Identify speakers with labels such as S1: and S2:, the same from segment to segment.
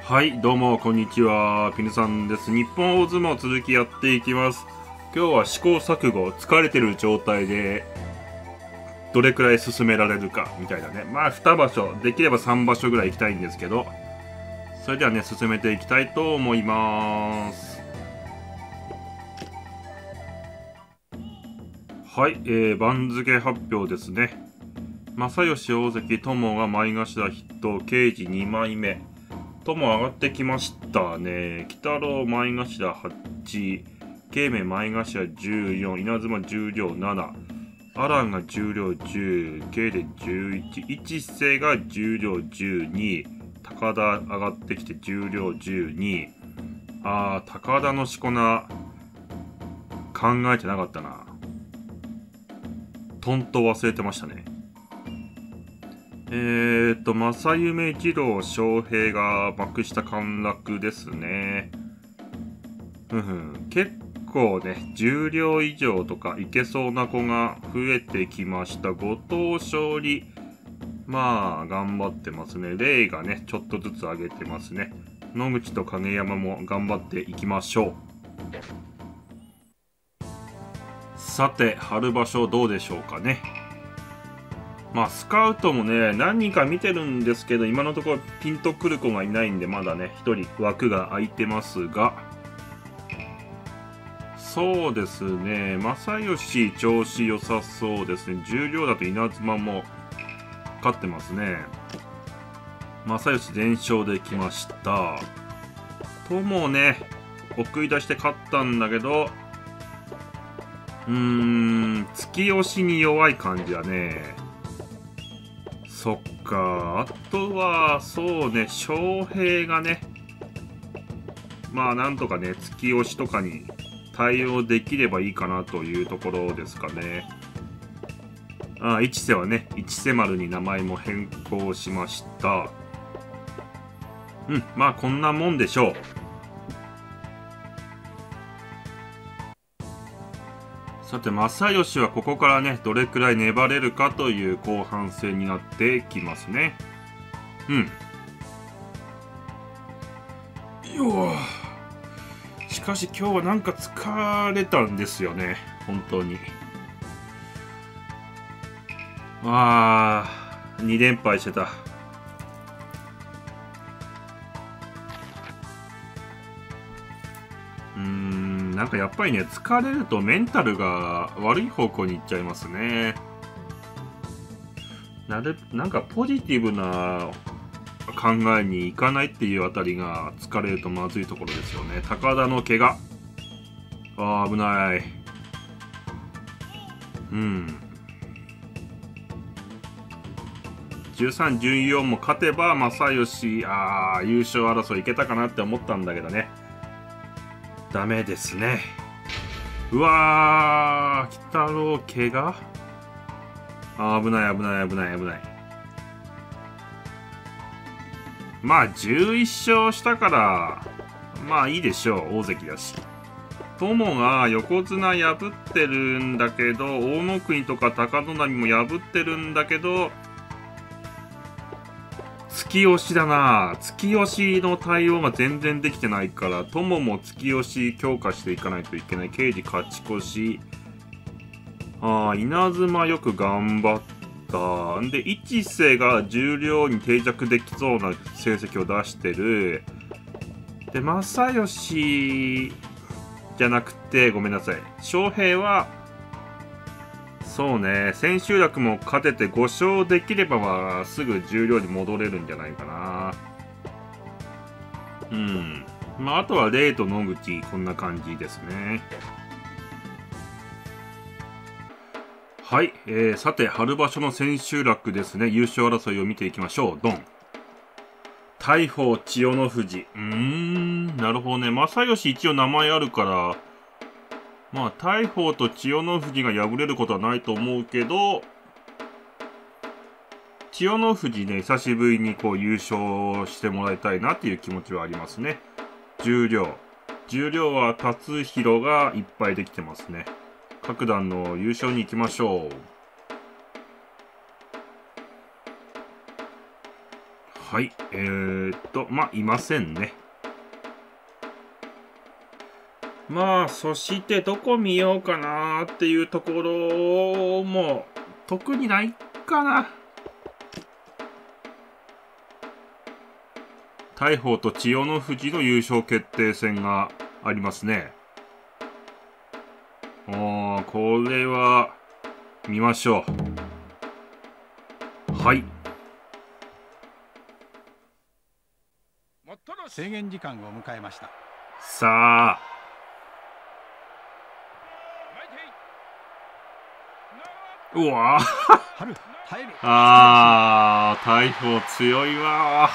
S1: はい、どうも、こんにちは。ピヌさんです。日本大相撲続きやっていきます。今日は試行錯誤、疲れてる状態で、どれくらい進められるか、みたいなね。まあ、2場所、できれば3場所ぐらい行きたいんですけど、それではね、進めていきたいと思います。はい、番付発表ですね。正義大関、友が前頭筆頭、刑事2枚目。友上がってきましたね。鬼太郎前頭8、慶明前頭14、稲妻重量7、アランが重量10、慶で11、一世が重量12、高田上がってきて重量12。高田のしこ名考えてなかったな。とんと忘れてましたね。正夢一郎翔平が幕下陥落ですね。結構ね、重量以上とかいけそうな子が増えてきました。後藤勝利。まあ、頑張ってますね。レイがね、ちょっとずつ上げてますね。野口と影山も頑張っていきましょう。さて、春場所どうでしょうかね。まあ、スカウトもね、何人か見てるんですけど、今のところピンとくる子がいないんで、まだね、一人枠が空いてますが、そうですね、正義調子良さそうですね。重量だと稲妻も勝ってますね。正義全勝できました。友ね、送り出して勝ったんだけど、突き押しに弱い感じだね。そっか。あとは、そうね、翔平がね、まあなんとかね、突き押しとかに対応できればいいかなというところですかね。一瀬はね、一瀬丸に名前も変更しました。まあこんなもんでしょう。さて、正義はここからね、どれくらい粘れるかという後半戦になってきますね。しかし今日はなんか疲れたんですよね。本当に。2連敗してた。なんかやっぱりね、疲れるとメンタルが悪い方向に行っちゃいますね。なんかポジティブな考えに行かないっていうあたりが疲れるとまずいところですよね。高田の怪我。危ない。13、14も勝てば正義、優勝争いいけたかなって思ったんだけどね。ダメですね。うわー、鬼太郎怪我？危ない。まあ、11勝したから、まあいいでしょう。大関だし。友が横綱破ってるんだけど、大野国とか高野波も破ってるんだけど、突き押しだな。突き押しの対応が全然できてないから、友も突き押し強化していかないといけない。刑事勝ち越し。稲妻よく頑張った。んで、一世が重量に定着できそうな成績を出してる。で、正義じゃなくて、ごめんなさい。翔平は、そうね、千秋楽も勝てて5勝できれば、すぐ重量に戻れるんじゃないかな。まあ、あとはレイと野口、こんな感じですね。はい、さて、春場所の千秋楽ですね。優勝争いを見ていきましょう。ドン。大鵬、千代の富士。なるほどね。正義一応名前あるから、まあ、大鵬と千代の富士が敗れることはないと思うけど、千代の富士ね、久しぶりにこう優勝してもらいたいなっていう気持ちはありますね。重量は達弘がいっぱいできてますね。各段の優勝に行きましょう。 はい。まあ、いませんね。まあ、そしてどこ見ようかなーっていうところも、特にないかな。大鵬と千代の富士の優勝決定戦がありますね。これは、見ましょう。はい。
S2: 制限時間を迎えました。
S1: さあ。うわあ、大鵬強いわ。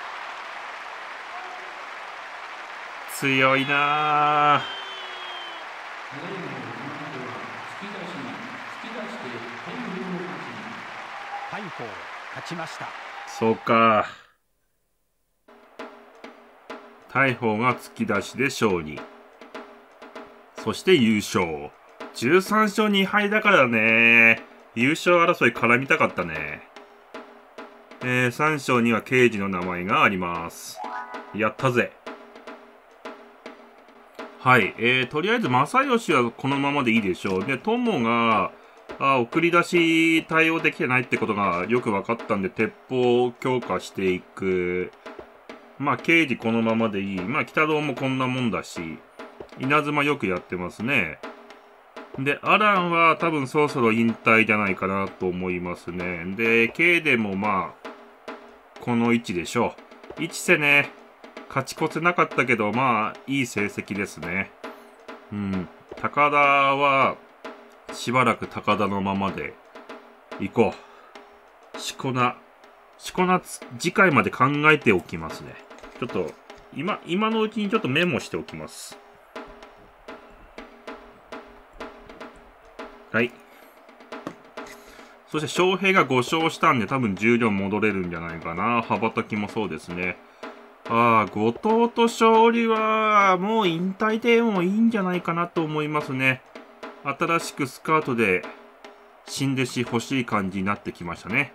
S1: 強いな。
S2: 大鵬勝ちました。
S1: そうか。大鵬が突き出しで勝利。そして優勝。13勝2敗だからね。優勝争い絡みたかったね。3勝には刑事の名前があります。やったぜ。はい。とりあえず正義はこのままでいいでしょう。で、友が、送り出し対応できてないってことがよく分かったんで、鉄砲を強化していく。まあ、刑事このままでいい。まあ、北堂もこんなもんだし、稲妻よくやってますね。で、アランは多分そろそろ引退じゃないかなと思いますね。で、ケイデもまあ、この位置でしょう。一世ね、勝ち越せなかったけど、まあ、いい成績ですね。うん。高田は、しばらく高田のままで行こう。しこな、次回まで考えておきますね。ちょっと、今のうちにちょっとメモしておきます。はい。そして、翔平が5勝したんで、多分重量戻れるんじゃないかな。羽ばたきもそうですね。後藤と勝利は、もう引退でもいいんじゃないかなと思いますね。新しくスカートで、新弟子欲しい感じになってきましたね。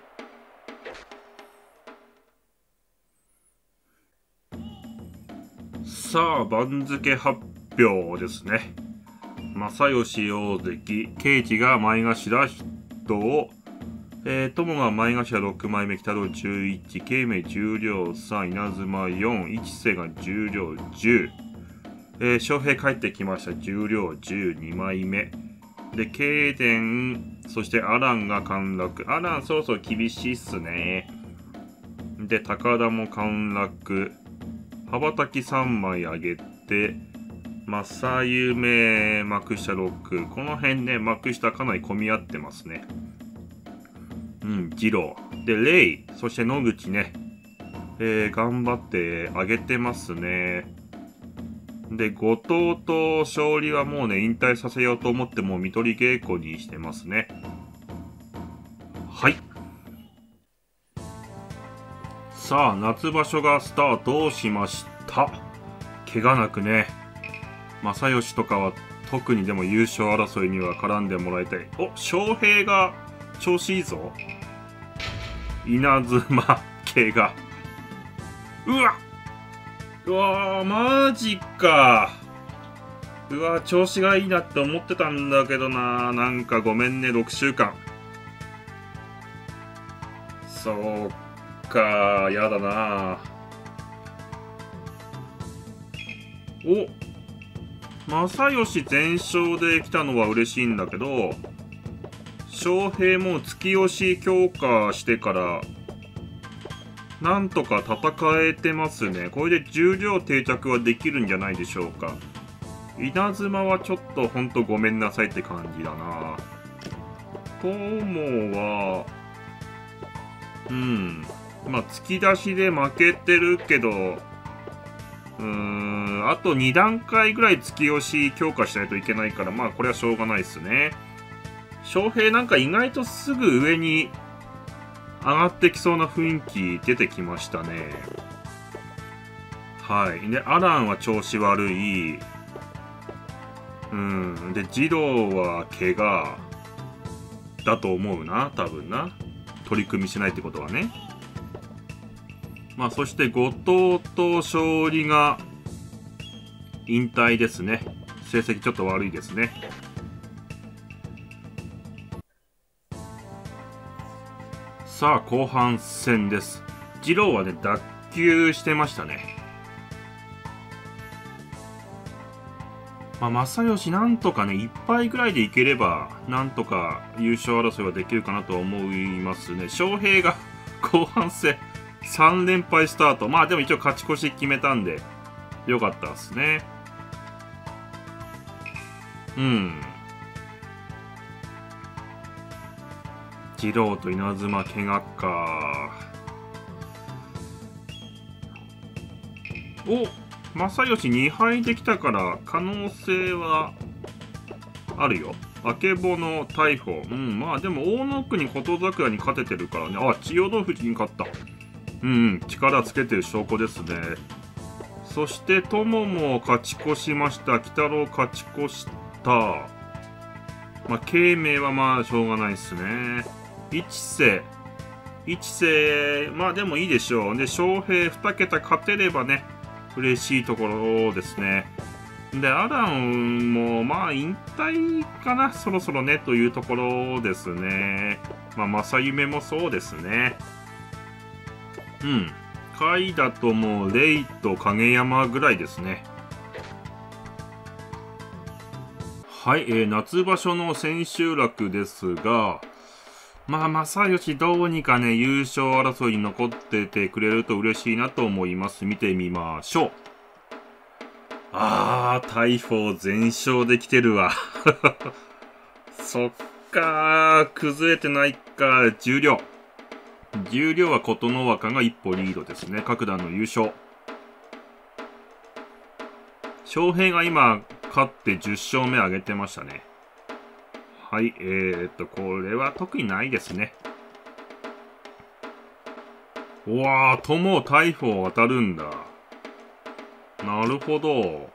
S1: さあ、番付発表ですね。正義大関、慶次が前頭筆頭、友が前頭6枚目、北郎11、慶明重量3、稲妻4、一世が重量10、翔平帰ってきました。重量12枚目。で、慶伝、そしてアランが陥落。アランそろそろ厳しいっすね。で、高田も陥落。羽ばたき3枚上げて、正夢、幕下6。この辺ね、幕下かなり混み合ってますね。次郎。で、レイ、そして野口ね。頑張って上げてますね。で、後藤と勝利はもうね、引退させようと思ってもう見取り稽古にしてますね。はい。さあ、夏場所がスタートしました。怪我なくね。正義とかは特にでも優勝争いには絡んでもらいたい。お、翔平が調子いいぞ。稲妻、怪我。うわー、マジか。うわー、調子がいいなって思ってたんだけどな。なんかごめんね、6週間。そうか、やだな。正義全勝で来たのは嬉しいんだけど、翔平も突き押し強化してから、なんとか戦えてますね。これで重量定着はできるんじゃないでしょうか。稲妻はちょっとほんとごめんなさいって感じだな。友は、突き出しで負けてるけど、あと2段階ぐらい突き押し強化しないといけないから、これはしょうがないっすね。翔平なんか意外とすぐ上に上がってきそうな雰囲気出てきましたね。はい。で、アランは調子悪い。で、ジローは怪我だと思うな、多分な。取り組みしないってことはね。 まあ、そして後藤と勝利が引退ですね。成績ちょっと悪いですね。さあ、後半戦です。次郎はね、脱臼してましたね。まあ、正義なんとかね、1敗ぐらいでいければ、なんとか優勝争いはできるかなと思いますね。翔平が後半戦3連敗スタート。まあでも一応勝ち越し決めたんで、よかったですね。うん。次郎と稲妻怪我か。お、正義2敗できたから可能性はあるよ。あけぼの大鵬。うん、まあでも大野国琴桜に勝ててるからね。あ、千代の富士に勝った。うん、力つけてる証拠ですね。そして友も勝ち越しました。鬼太郎勝ち越した。まあ、慶明はまあしょうがないですね。一世、まあでもいいでしょう。で、翔平2桁勝てればね、嬉しいところですね。で、アランも、まあ、引退かな、そろそろね、というところですね。まあ、正夢もそうですね。うん。下位だともう、レイと影山ぐらいですね。はい、夏場所の千秋楽ですが、まあ、正義どうにかね、優勝争いに残っててくれると嬉しいなと思います。見てみましょう。大鵬全勝できてるわ。そっかー、崩れてないか、重量は琴ノ若が一歩リードですね。各段の優勝。翔平が今、勝って10勝目上げてましたね。はい、これは特にないですね。うわー、友大鵬当たるんだ。なるほど。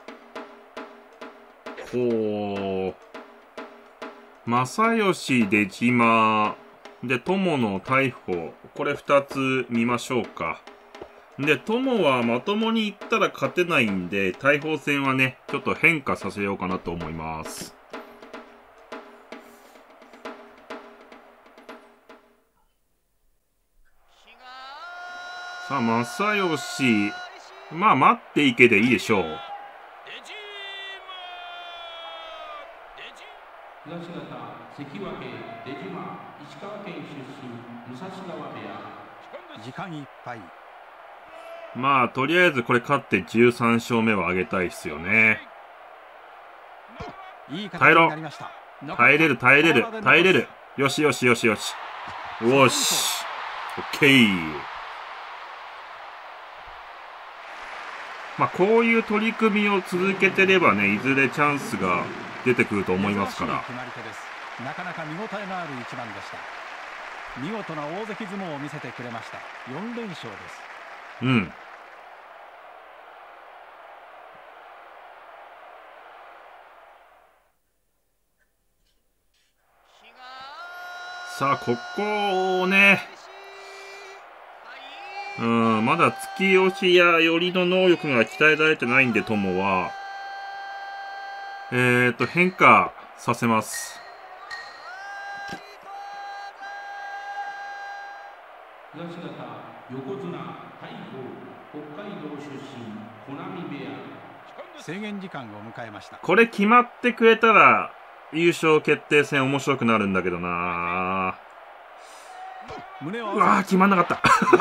S1: ほう。正義、出島、で、友の大鵬。これ2つ見ましょうか。で、友はまともに行ったら勝てないんで、大鵬戦はね、ちょっと変化させようかなと思います。さあ、正義。まあ、待っていけでいいでしょう。
S3: 東方関脇出島石川県出身武蔵川部屋。
S2: 時間いっぱい。
S1: まあ、とりあえずこれ勝って13勝目を挙げたいですよね。
S2: いい形
S1: 耐えろ。
S2: になりました。
S1: 耐えれる。よし。よし。オッケー。まあ、こういう取り組みを続けてればね、いずれチャンスが出てくると思いますから。
S2: 決まり手です。なかなか見応えのある一番でした。見事な大関相撲を見せてくれました。4連勝です。
S1: うん。さあ、ここをね、まだ突き押しや寄りの能力が鍛えられてないんで、友は。変化させます。
S3: 東方横綱大鵬北海道出身小波部屋。
S2: 制限時間を迎えました。
S1: これ決まってくれたら優勝決定戦面白くなるんだけどな。うわー、決まんなかった。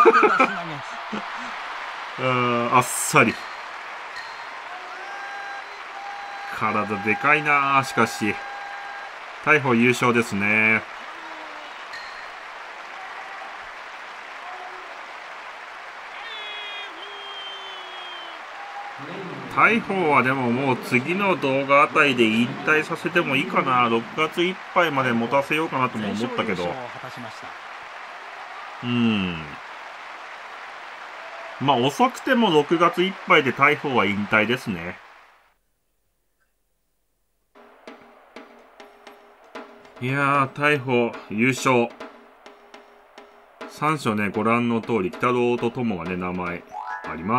S1: あっさり。体でかいなー、しかし。大鵬優勝ですね。大鵬はでももう次の動画あたりで引退させてもいいかな。6月いっぱいまで持たせようかなとも思ったけど。まあ遅くても6月いっぱいで大鵬は引退ですね。いやー、大鵬優勝。 三所ね、ご覧の通り、鬼太郎と友がね、名前あります。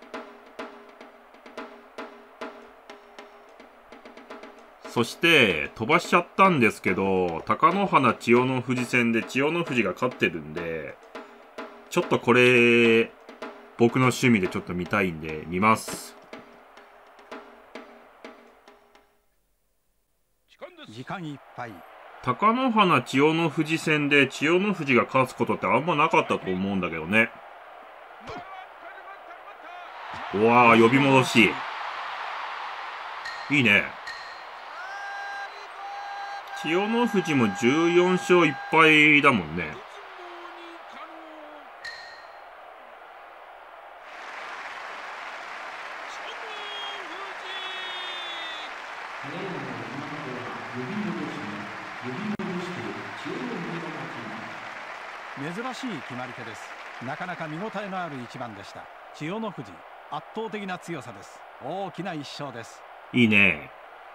S1: そして、飛ばしちゃったんですけど、貴乃花千代の富士戦で千代の富士が勝ってるんで、ちょっとこれ、僕の趣味でちょっと見たいんで、見ます。
S2: 時間いっぱい。
S1: 貴乃花千代の富士戦で千代の富士が勝つことってあんまなかったと思うんだけどね。うわー、呼び戻し。いいね。千代の富士も14勝1敗だもんね。
S2: 珍しい決まり手です。なかなか見応えのある一番でした。千代の富士、圧倒的な強さです。大きな一勝です。
S1: いいね。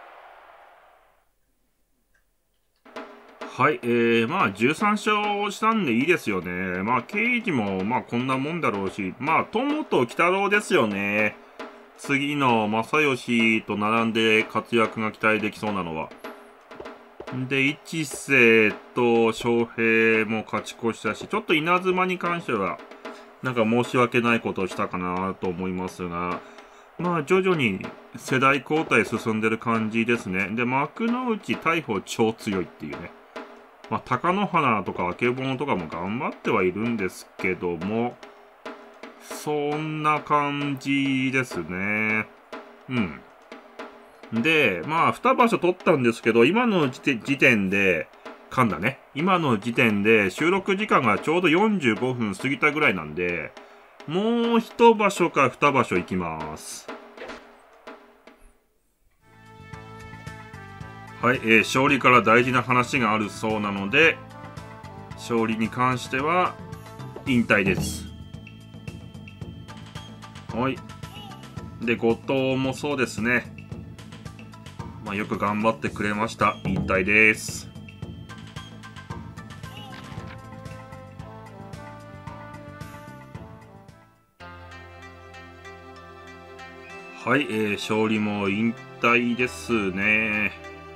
S1: はい、まあ13勝したんでいいですよね。まあ刑事もまあこんなもんだろうし、まあ友と鬼太郎ですよね。次の正義と並んで活躍が期待できそうなのは。で、一世と翔平も勝ち越したし、ちょっと稲妻に関しては、なんか申し訳ないことをしたかなと思いますが、まあ徐々に世代交代進んでる感じですね。で、幕の内大鵬超強いっていうね。まあ、貴乃花とかあけぼのとかも頑張ってはいるんですけども、そんな感じですね。うん。で、まあ、2場所取ったんですけど、今の時点で、今の時点で収録時間がちょうど45分過ぎたぐらいなんで、もう1場所か2場所行きます。はい、勝利から大事な話があるそうなので、勝利に関しては引退です。はい。で、後藤もそうですね。まあ、よく頑張ってくれました。引退です。はい、勝利も引退ですね。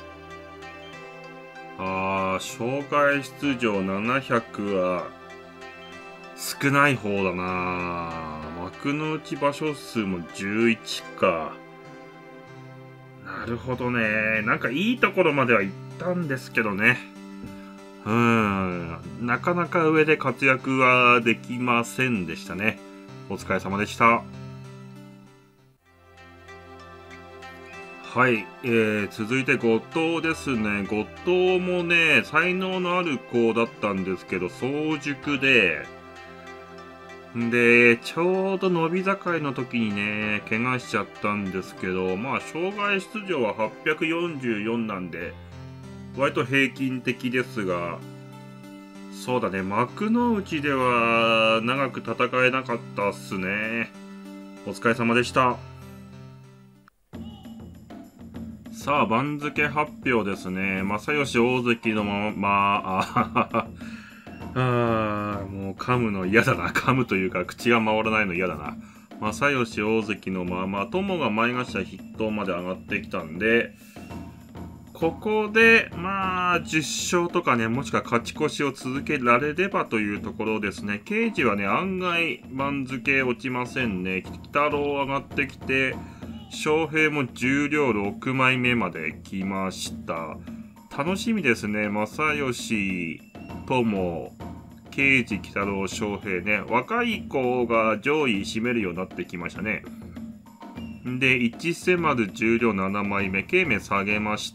S1: 障害出場700は少ない方だな。幕の内場所数も11か。なるほどね。なんかいいところまでは行ったんですけどね。なかなか上で活躍はできませんでしたね。お疲れ様でした。はい、続いて後藤ですね。後藤もね、才能のある子だったんですけど、早熟で、ちょうど伸び盛りの時にね、怪我しちゃったんですけど、まあ、障害出場は844なんで、割と平均的ですが、そうだね、幕の内では長く戦えなかったっすね。お疲れ様でした。さあ、番付発表ですね。正義大関のもう噛むの嫌だな。噛むというか、口が回らないの嫌だな。正義大関の友が前頭筆頭まで上がってきたんで、ここで、10勝とかね、もしくは勝ち越しを続けられればというところですね。刑事はね、案外番付落ちませんね。鬼太郎上がってきて、翔平も重量6枚目まで来ました。楽しみですね。正義、友、刑事、鬼太郎、翔平ね。若い子が上位占めるようになってきましたね。で、一瀬丸重量7枚目、慶明下げました。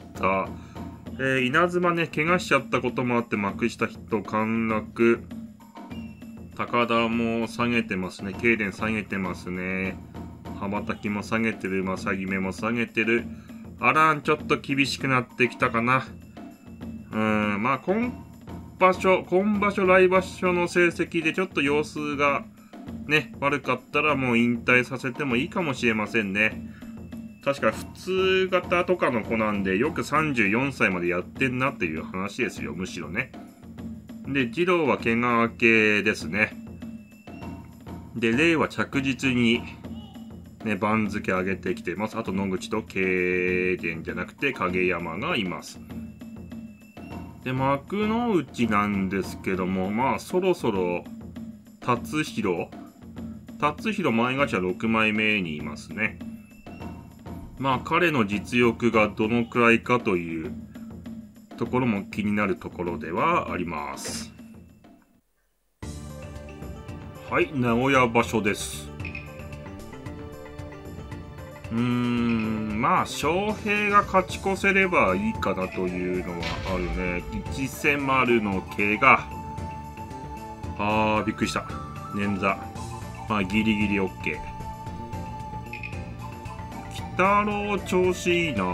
S1: 稲妻ね、怪我しちゃったこともあって幕下筆頭陥落。高田も下げてますね。慶伝下げてますね。羽ばたきも下げてる。正木目も下げてる。あらん、ちょっと厳しくなってきたかな。今場所、来場所の成績でちょっと様子がね、悪かったらもう引退させてもいいかもしれませんね。確か普通型とかの子なんで、よく34歳までやってんなっていう話ですよ、むしろね。 で、次郎は怪我明けですね。で、令は着実に、ね、番付上げてきてます。あと野口と慶元じゃなくて影山がいます。で、幕内なんですけども、まあそろそろ辰弘前頭6枚目にいますね。まあ彼の実力がどのくらいかというところも気になるところではあります。はい、名古屋場所です。まあ翔平が勝ち越せればいいかなというのはあるね。一瀬丸の怪我、びっくりした。捻挫、まあギリギリ OK。北郎調子いいな。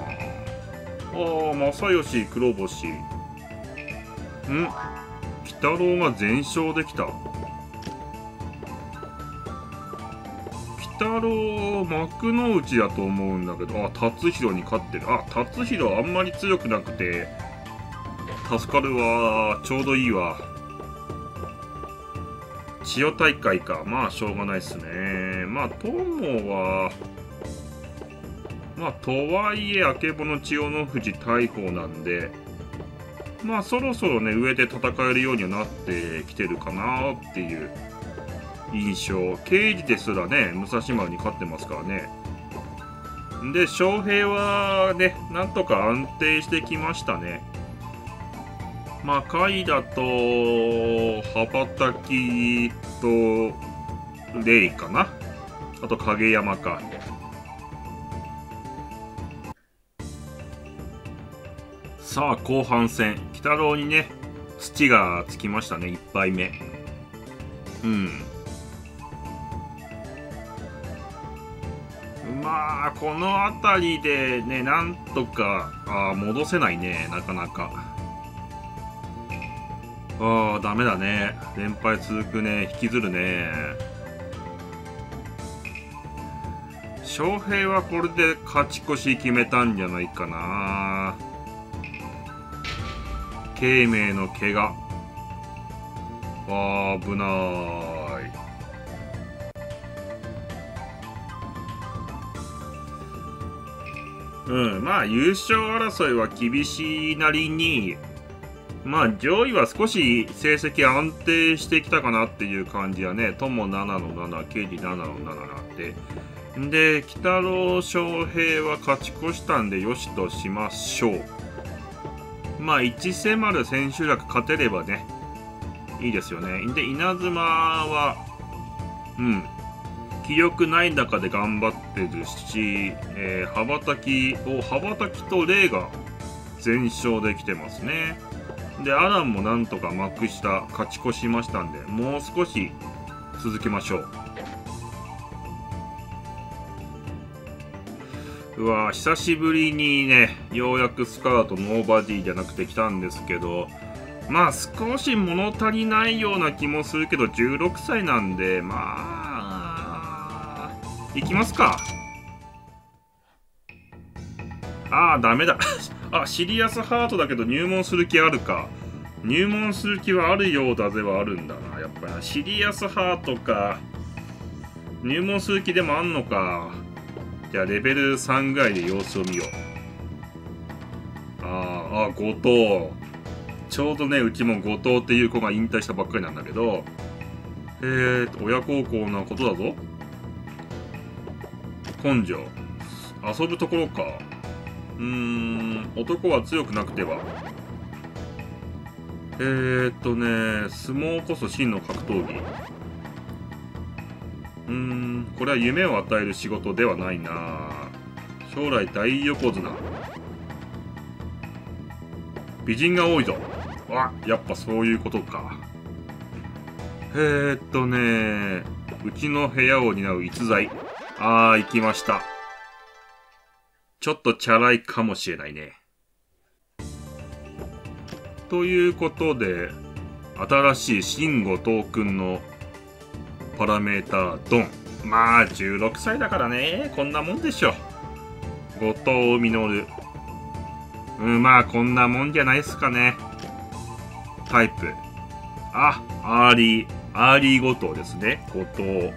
S1: 正義黒星。北郎が全勝できた。北郎幕の内だと思うんだけど、辰弘に勝ってる。辰弘あんまり強くなくて助かるわ。ちょうどいいわ。千代大会か。まあしょうがないっすね。まあ友はまあとはいえあけぼの千代の富士大鵬なんで、まあそろそろね上で戦えるようにはなってきてるかなっていう印象。刑事ですらね武蔵丸に勝ってますからね。で翔平はねなんとか安定してきましたね。まあ下位だと羽ばたきとレイかな。あと影山か。さあ後半戦、鬼太郎にね土がつきましたね。1敗目。まあこの辺りでねなんとか戻せないね、なかなか。ダメだね。連敗続くね。引きずるね。翔平はこれで勝ち越し決めたんじゃないかな。慶明の怪我。危ない。まあ優勝争いは厳しいなりに、まあ上位は少し成績安定してきたかなっていう感じやね。友7の7、刑事7の7なんて。で、鬼太郎翔平は勝ち越したんでよしとしましょう。まあ一瀬丸千秋楽勝てればねいいですよね。で稲妻は気力ない中で頑張ってるし、羽ばたきとレイが全勝できてますね。でアランもなんとか幕下勝ち越しましたんで、もう少し続けましょう。久しぶりにねようやくスカウトノーバディじゃなくて来たんですけど、まあ少し物足りないような気もするけど16歳なんで、まあいきますか。ダメだシリアスハートだけど入門する気あるか。入門する気はあるようだぜはあるんだな。やっぱりシリアスハートか。入門する気でもあんのか。じゃあレベル3ぐらいで様子を見よう。後藤。ちょうどねうちも後藤っていう子が引退したばっかりなんだけど、親孝行なことだぞ。根性遊ぶところか。男は強くなくては。相撲こそ真の格闘技。これは夢を与える仕事ではないな。将来大横綱。美人が多いぞ。やっぱそういうことか。うちの部屋を担う逸材。行きました。ちょっとチャラいかもしれないね。ということで、新しい新後藤くんのパラメータードン。まあ16歳だからね、こんなもんでしょ。後藤実。まあこんなもんじゃないっすかね。 タイプ。あ、アーリー後藤ですね。後藤。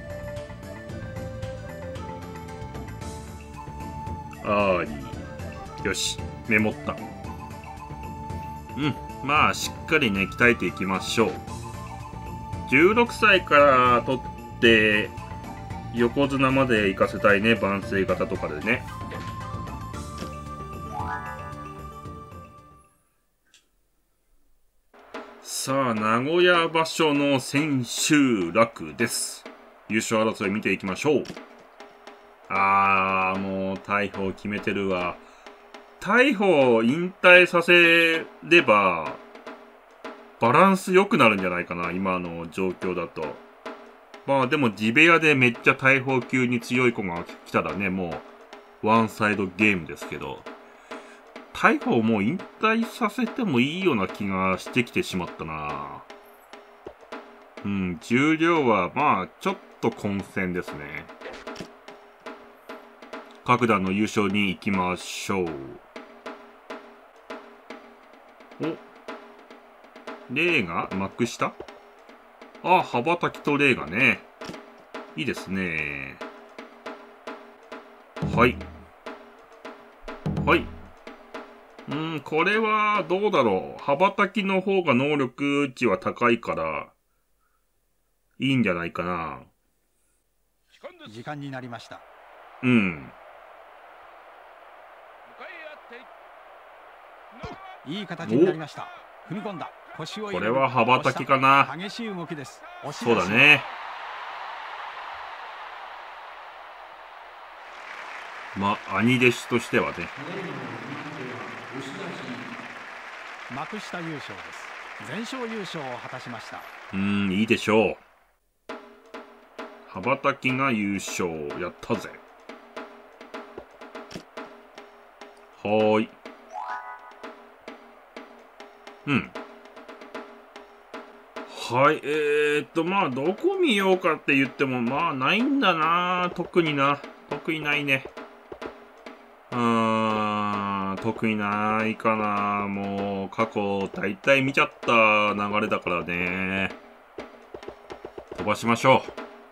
S1: アーリー。よし、メモった。うん、まあ、しっかりね、鍛えていきましょう。16歳から取って、横綱まで行かせたいね、万世型とかでね。さあ、名古屋場所の千秋楽です。優勝争い見ていきましょう。もう大鵬決めてるわ。大鵬を引退させれば、バランス良くなるんじゃないかな、今の状況だと。まあでも地部屋でめっちゃ大砲級に強い子が来たらね、もうワンサイドゲームですけど、大砲をもう引退させてもいいような気がしてきてしまったな。うん、重量はまあちょっと混戦ですね。各段の優勝に行きましょう。お、レイが幕下？あ、羽ばたきとレイがね。いいですね。はい。はい。これはどうだろう。羽ばたきの方が能力値は高いから、いいんじゃないかな。
S2: 時間になりました。
S1: うん。
S2: いい形になりました。踏み込んだ。腰を入れる。
S1: これは羽ばたきかな。
S2: 激しい動きです。
S1: そうだね。まあ、兄弟子としてはね。
S2: 幕下優勝です。全勝優勝を果たしました。
S1: いいでしょう。羽ばたきが優勝。やったぜ。はーい。はい、まあ、どこ見ようかって言っても、まあ、ないんだな。特にな。特にないね。特にないかな。もう、過去、だいたい見ちゃった流れだからね。飛ばしましょう。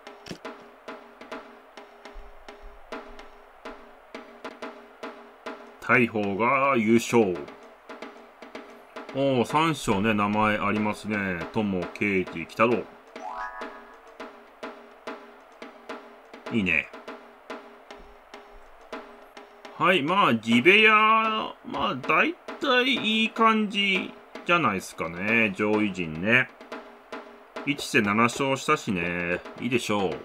S1: 大鵬が優勝。おー、3章ね、名前ありますね。友、圭司、北郎。いいね。はい、まあ、地部屋、まあ、だいたいいい感じじゃないですかね。上位陣ね。1世7勝したしね。いいでしょ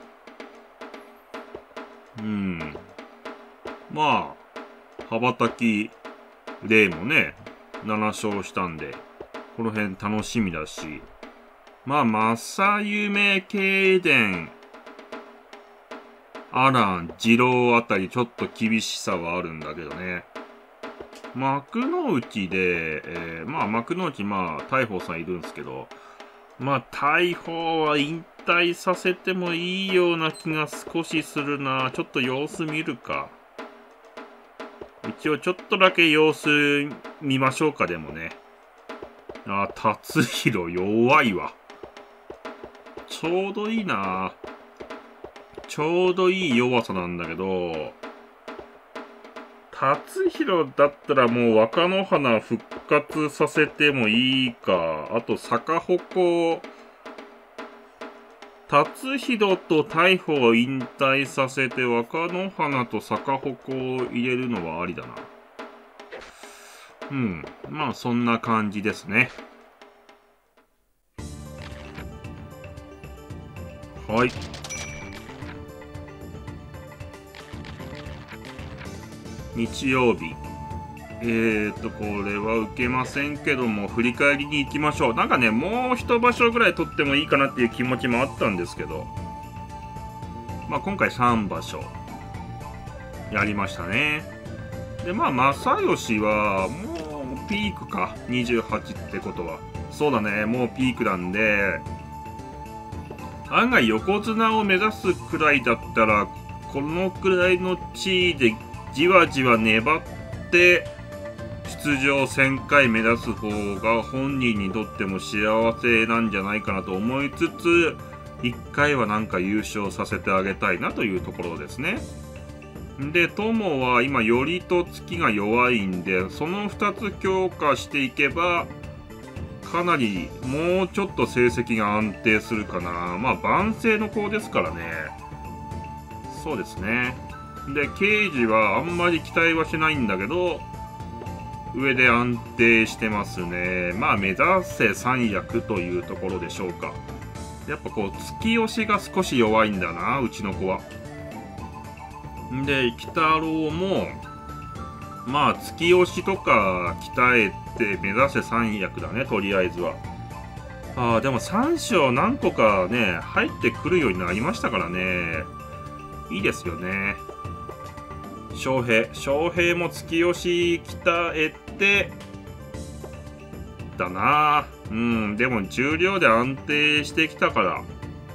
S1: う。まあ、羽ばたき、レイもね、7勝したんで、この辺楽しみだし。まあ、正夢、慶伝、アラン、二郎あたりちょっと厳しさはあるんだけどね。幕内で、まあ幕内大鵬さんいるんですけど、まあ大鵬は引退させてもいいような気が少しするな。ちょっと様子見るか。一応ちょっとだけ様子見ましょうか、でもね。達弘弱いわ。ちょうどいいな。ちょうどいい弱さなんだけど、達弘だったらもう若乃花復活させてもいいか。あと逆鉾、達弘と大鵬を引退させて若乃花と逆鉾を入れるのはありだな。まあそんな感じですね。はい。日曜日。これは受けませんけども、振り返りに行きましょう。なんかね、もう一場所ぐらい取ってもいいかなっていう気持ちもあったんですけど、まあ今回3場所、やりましたね。で、まあ、正義は、もうピークか。28ってことは。そうだね、もうピークなんで、案外横綱を目指すくらいだったら、このくらいの地位でじわじわ粘って出場1000回目指す方が本人にとっても幸せなんじゃないかなと思いつつ、1回はなんか優勝させてあげたいなというところですね。で、友は今、よりと月が弱いんで、その2つ強化していけば、かなりもうちょっと成績が安定するかな。まあ、万世の子ですからね。そうですね。で、刑事はあんまり期待はしないんだけど、上で安定してますね。まあ、目指せ三役というところでしょうか。やっぱこう、月押しが少し弱いんだな、うちの子は。で、鬼太郎も、まあ、月押しとか鍛えて目指せ三役だね、とりあえずは。でも三賞何個かね、入ってくるようになりましたからね。いいですよね。翔平も月押し鍛えて、だな。でも重量で安定してきたから、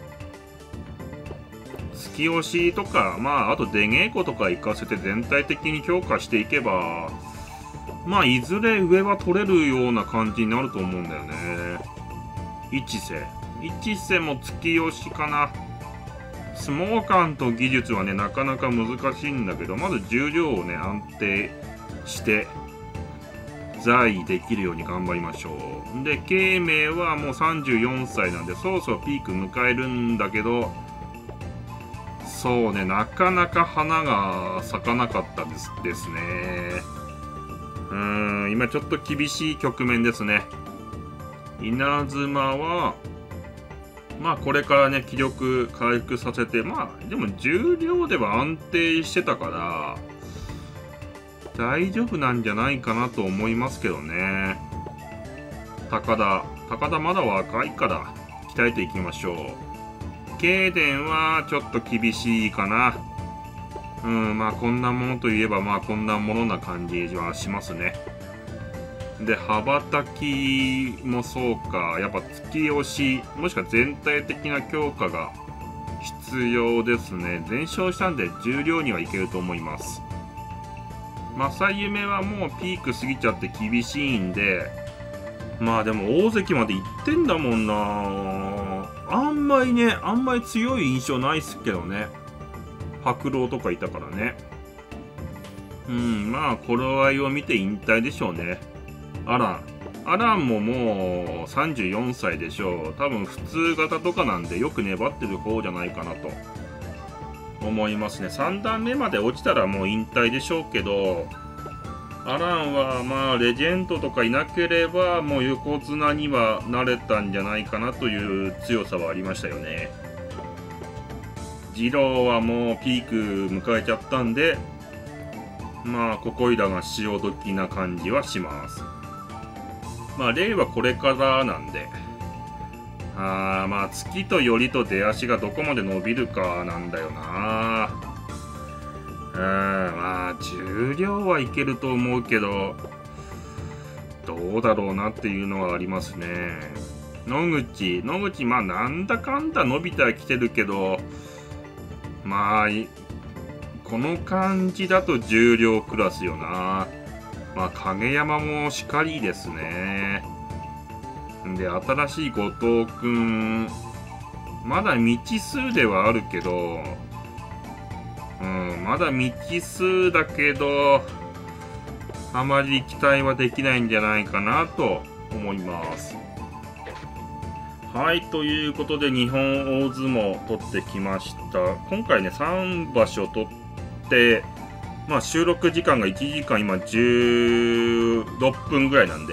S1: 月押しとか、まあ、あと出稽古とか行かせて全体的に強化していけば、まあ、いずれ上は取れるような感じになると思うんだよね。一世も月押しかな。相撲感と技術はね、なかなか難しいんだけど、まず重量をね、安定して、在できるように頑張りましょう。で、慶明はもう34歳なんで、そろそろピーク迎えるんだけど、そうね、なかなか花が咲かなかったですね。今ちょっと厳しい局面ですね。稲妻は、まあこれからね、気力回復させて、まあでも重量では安定してたから、大丈夫なんじゃないかなと思いますけどね。高田まだ若いから鍛えていきましょう。慶伝はちょっと厳しいかな。まあこんなものといえばまあこんなものな感じはしますね。で、羽ばたきもそうか、やっぱ突き押し、もしくは全体的な強化が必要ですね。全勝したんで重量にはいけると思います。正夢はもうピーク過ぎちゃって厳しいんで、まあでも大関まで行ってんだもんな。あんまり強い印象ないっすけどね。白狼とかいたからね。まあ頃合いを見て引退でしょうね。アランももう34歳でしょう。多分普通型とかなんでよく粘ってる方じゃないかなと思いますね。3段目まで落ちたらもう引退でしょうけど、アランはまあレジェンドとかいなければもう横綱にはなれたんじゃないかなという強さはありましたよね。次郎はもうピーク迎えちゃったんで、まあここいらが潮時な感じはします。まあ令和これからなんで、まあ月とよりと出足がどこまで伸びるかなんだよな。まあ重量はいけると思うけど、どうだろうなっていうのはありますね。野口まあなんだかんだ伸びてはきてるけど、まあこの感じだと重量クラスよな。まあ影山もしかりですね。で、新しい後藤くん、まだ未知数ではあるけど、まだ未知数だけど、あまり期待はできないんじゃないかなと思います。はい、ということで日本大相撲取ってきました。今回ね、3場所取って、まあ収録時間が1時間今16分ぐらいなんで、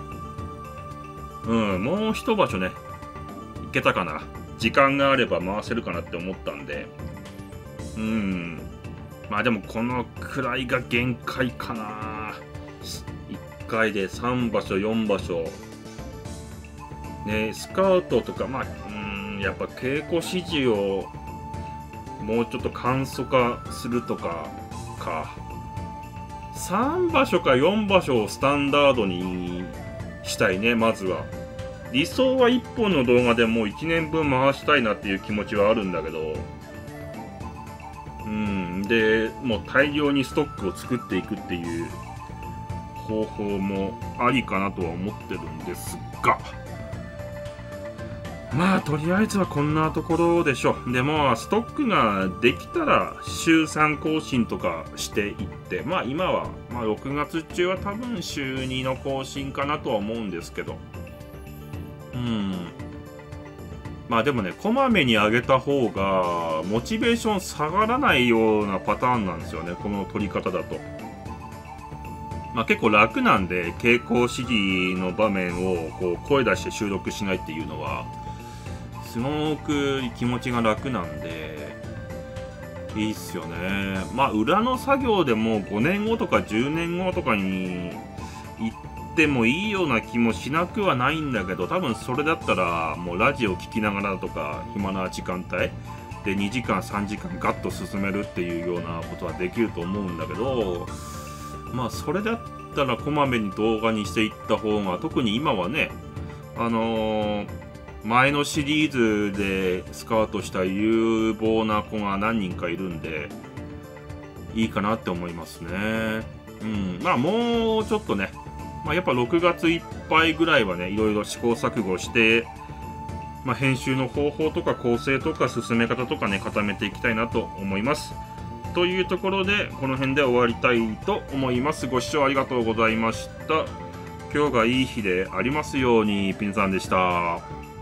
S1: もう一場所ね、いけたかな。時間があれば回せるかなって思ったんで、まあでもこのくらいが限界かな。1回で3場所4場所ね、スカウトとかまあやっぱ稽古指示をもうちょっと簡素化するとか3場所か4場所をスタンダードにしたいね。まずは理想は1本の動画でもう1年分回したいなっていう気持ちはあるんだけど、でもう大量にストックを作っていくっていう方法もありかなとは思ってるんですが、まあとりあえずはこんなところでしょう。でもストックができたら週3更新とかしていって、まあ今は、6月中は多分週2の更新かなとは思うんですけど、まあでもね、こまめに上げた方がモチベーション下がらないようなパターンなんですよね、この取り方だと。結構楽なんで、傾向試技の場面をこう声出して収録しないっていうのはすごく気持ちが楽なんでいいっすよね。裏の作業でも5年後とか10年後とかに行ってもいいような気もしなくはないんだけど、多分それだったらもうラジオ聞きながらとか暇な時間帯で2時間3時間ガッと進めるっていうようなことはできると思うんだけど、それだったらこまめに動画にしていった方が、特に今はね、前のシリーズでスカウトした有望な子が何人かいるんでいいかなって思いますね。もうちょっとね、やっぱ6月いっぱいぐらいはね、いろいろ試行錯誤して、編集の方法とか構成とか進め方とかね、固めていきたいなと思います。というところで、この辺で終わりたいと思います。ご視聴ありがとうございました。今日がいい日でありますように。ピンさんでした。